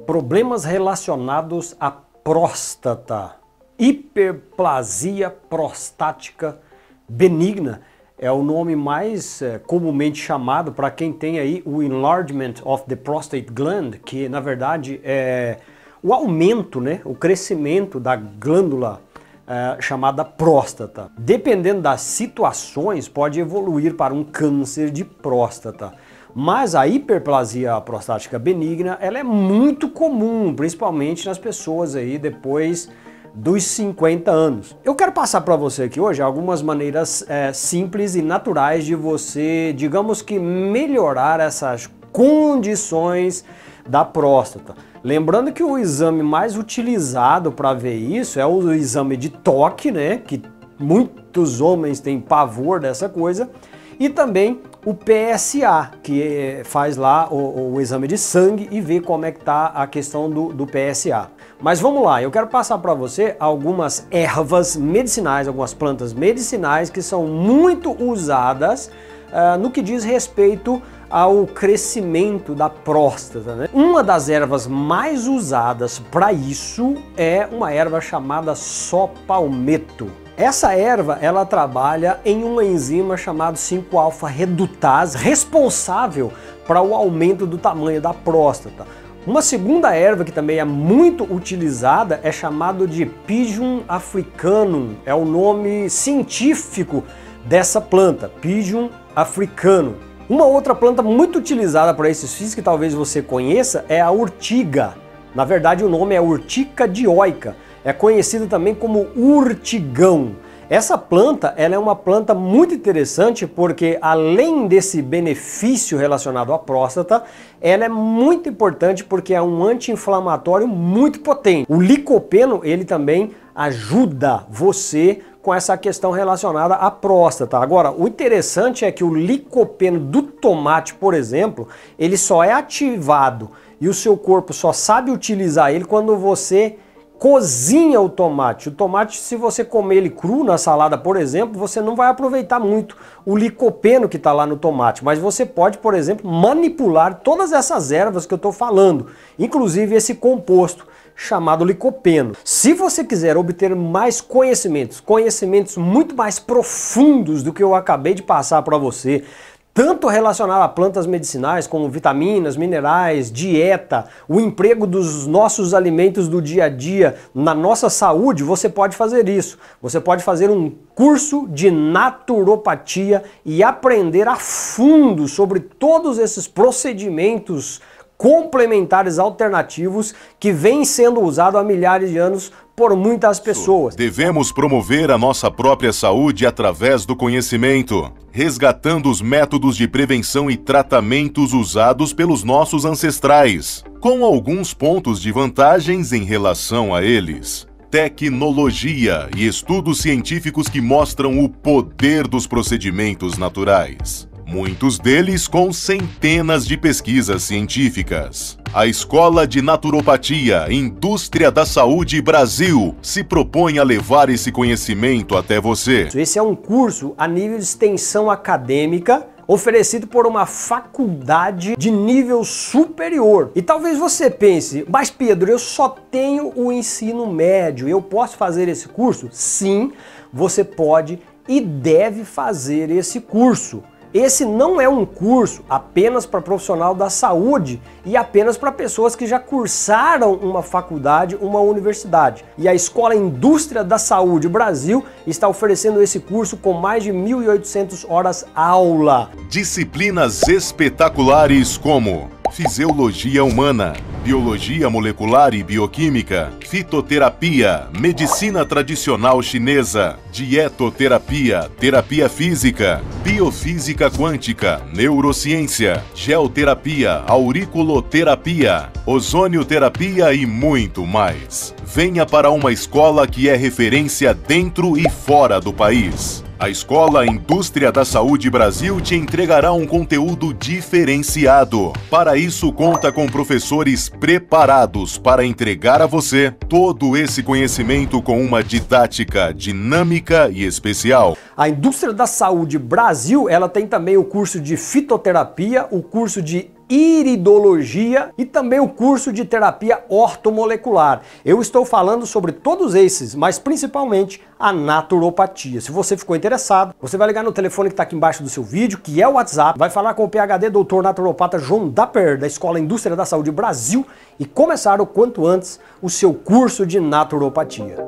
Problemas relacionados à próstata. Hiperplasia prostática benigna é o nome mais comumente chamado para quem tem aí o enlargement of the prostate gland, que na verdade é o aumento, né, o crescimento da glândula chamada próstata. Dependendo das situações, pode evoluir para um câncer de próstata. Mas a hiperplasia prostática benigna, ela é muito comum, principalmente nas pessoas aí depois dos 50 anos. Eu quero passar para você aqui hoje algumas maneiras simples e naturais de você, digamos que, melhorar essas condições da próstata. Lembrando que o exame mais utilizado para ver isso é o exame de toque, né? Que muitos homens têm pavor dessa coisa. E também o PSA, que faz lá o exame de sangue e vê como é que tá a questão do PSA. Mas vamos lá, eu quero passar para você algumas ervas medicinais, algumas plantas medicinais que são muito usadas no que diz respeito ao crescimento da próstata, né? Uma das ervas mais usadas para isso é uma erva chamada só-palmetto. Essa erva, ela trabalha em uma enzima chamada 5-alfa-redutase, responsável para o aumento do tamanho da próstata. Uma segunda erva que também é muito utilizada é chamada de Pygium africanum, é o nome científico dessa planta, Pygium africanum. Uma outra planta muito utilizada para esses fins que talvez você conheça é a urtiga. Na verdade o nome é Urtica dioica. É conhecida também como urtigão. Essa planta, ela é uma planta muito interessante porque, além desse benefício relacionado à próstata, ela é muito importante porque é um anti-inflamatório muito potente. O licopeno, ele também ajuda você com essa questão relacionada à próstata. Agora, o interessante é que o licopeno do tomate, por exemplo, ele só é ativado e o seu corpo só sabe utilizar ele quando você cozinha o tomate. O tomate, se você comer ele cru na salada, por exemplo, você não vai aproveitar muito o licopeno que está lá no tomate, mas você pode, por exemplo, manipular todas essas ervas que eu estou falando, inclusive esse composto chamado licopeno. Se você quiser obter mais conhecimentos muito mais profundos do que eu acabei de passar para você, tanto relacionado a plantas medicinais como vitaminas, minerais, dieta, o emprego dos nossos alimentos do dia a dia na nossa saúde, você pode fazer isso. Você pode fazer um curso de naturopatia e aprender a fundo sobre todos esses procedimentos complementares alternativos que vêm sendo usados há milhares de anos por muitas pessoas. Devemos promover a nossa própria saúde através do conhecimento, resgatando os métodos de prevenção e tratamentos usados pelos nossos ancestrais, com alguns pontos de vantagens em relação a eles. Tecnologia e estudos científicos que mostram o poder dos procedimentos naturais. Muitos deles com centenas de pesquisas científicas. A Escola de Naturopatia, Indústria da Saúde Brasil, se propõe a levar esse conhecimento até você. Esse é um curso a nível de extensão acadêmica, oferecido por uma faculdade de nível superior. E talvez você pense, mas Pedro, eu só tenho o ensino médio, eu posso fazer esse curso? Sim, você pode e deve fazer esse curso. Esse não é um curso apenas para profissional da saúde e apenas para pessoas que já cursaram uma faculdade, uma universidade. E a Escola Indústria da Saúde Brasil está oferecendo esse curso com mais de 1.800 horas aula. Disciplinas espetaculares como Fisiologia Humana, Biologia Molecular e Bioquímica, Fitoterapia, Medicina Tradicional Chinesa, Dietoterapia, Terapia Física, Biofísica Quântica, Neurociência, Geoterapia, Auriculoterapia, Ozonioterapia e muito mais. Venha para uma escola que é referência dentro e fora do país. A Escola Indústria da Saúde Brasil te entregará um conteúdo diferenciado. Para isso, conta com professores preparados para entregar a você todo esse conhecimento com uma didática dinâmica e especial. A Indústria da Saúde Brasil, ela tem também o curso de fitoterapia, o curso de iridologia e também o curso de terapia ortomolecular. Eu estou falando sobre todos esses, mas principalmente a naturopatia. Se você ficou interessado, você vai ligar no telefone que está aqui embaixo do seu vídeo, que é o WhatsApp, vai falar com o PhD Dr. Naturopata João Dapper, da Escola Indústria da Saúde Brasil, e começar o quanto antes o seu curso de naturopatia.